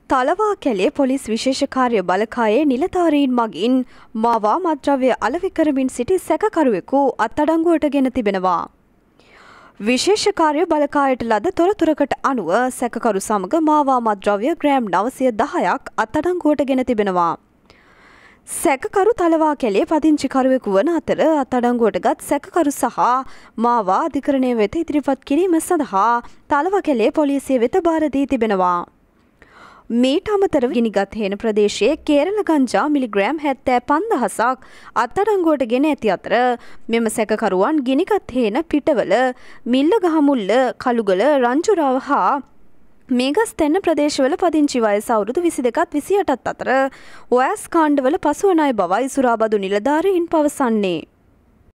තලවා කැලේ පොලිස් විශේෂ කාර්ය බලකායේ නිලධාරීන් මගින් මාවා මත්ද්‍රව්‍ය අලෙවි කරමින් සිටි සැකකරුවෙකු අත්අඩංගුවට ගෙන තිබෙනවා. විශේෂ කාර්ය බලකායට ලද තොරතුරකට අනුව සැකකරු සමග මාවා මත්ද්‍රව්‍ය ග්‍රෑම් 910ක් අත්අඩංගුවට ගෙන තිබෙනවා. සැකකරු තලවා කැලේ පදිංචිකරුවෙකු වන අතර අත්අඩංගුවටගත් සැකකරු සහ මාවා අධිකරණය වෙත ඉදිරිපත් කිරීම සඳහා තලවා කැලේ පොලිසිය වෙත බාර දී තිබෙනවා. මීට අමතරව ගිනිගත් හේන ප්‍රදේශයේ කේරළ ගංජා මිලිග්‍රෑම් 75,000ක් අත්අඩංගුවට ගෙන ඇති අතර මෙම සැකකරුවන් ගිනිගත් හේන පිටවල මිල්ලගහමුල්ල කළුගල රංජුරාව හා මේගස්තැන්න ප්‍රදේශවල පදිංචි වයස අවුරුදු 22ත් 28ත් අතර ඔයස් කාණ්ඩවල පසුවන අය බවයි සුරාබදු නිලධාරීන් පවසන්නේ.